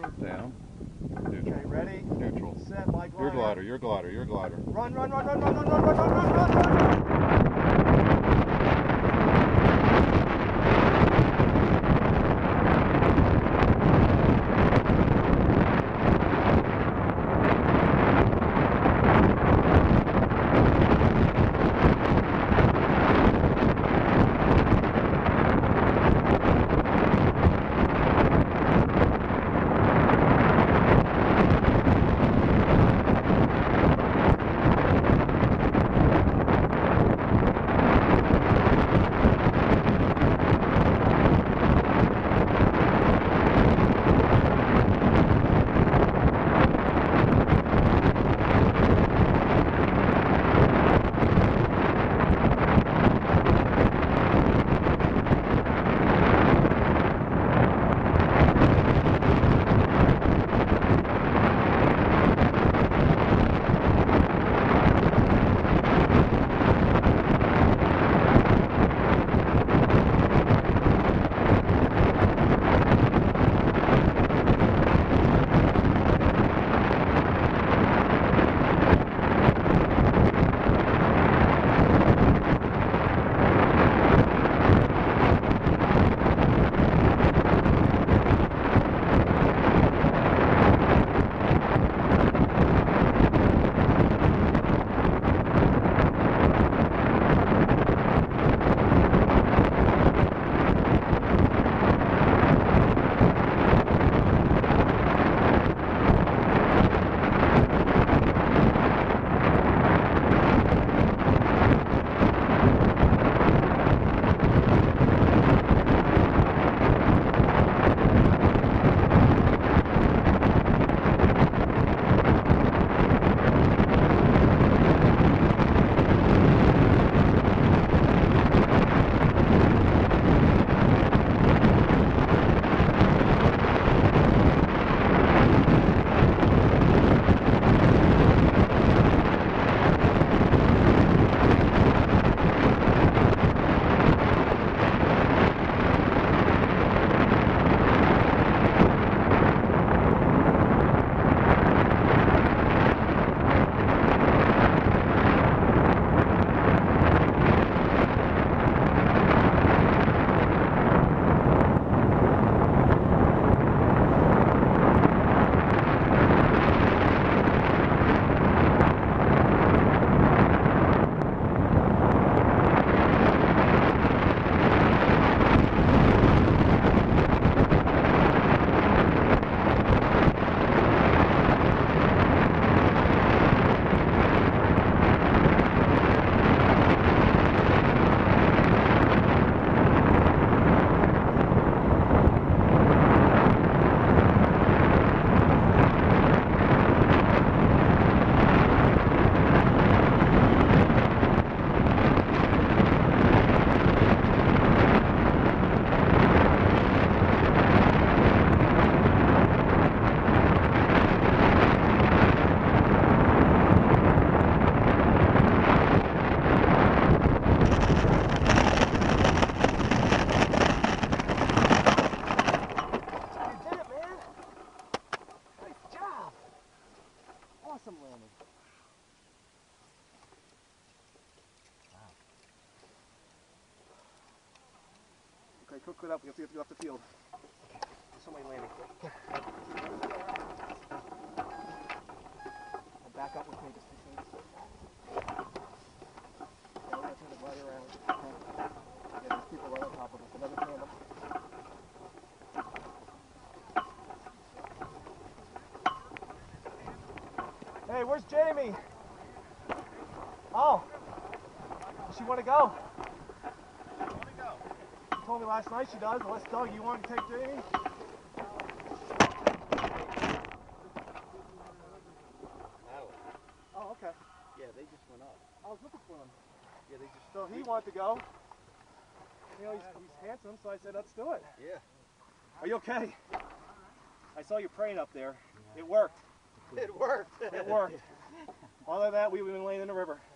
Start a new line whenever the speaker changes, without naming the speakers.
Down. Neutral.
Okay, ready?
Neutral.
Set, my glider.
Your glider, your glider, your glider.
Run, run, run, run, run, run, run, run, run, run, run, run! Awesome landing. Wow. Okay, cook it up. We have to get off the field. There's somebody landing. I'll back up with me just 2 seconds. Now we're going to turn the glider around. Yeah, there's people right on top of us. Another tandem. Hey, where's Jamie? Oh, does she want to go? She told me last night she does. Let's go. You want to take Jamie? Oh, okay.
Yeah, they just went up.
I was looking for him.
Yeah, they just.
So he wanted to go. You know, he's handsome, so I said, let's do it.
Yeah.
Are you okay? I saw you praying up there. It worked.
It worked.
It worked. Other than that, we've been laying in the river.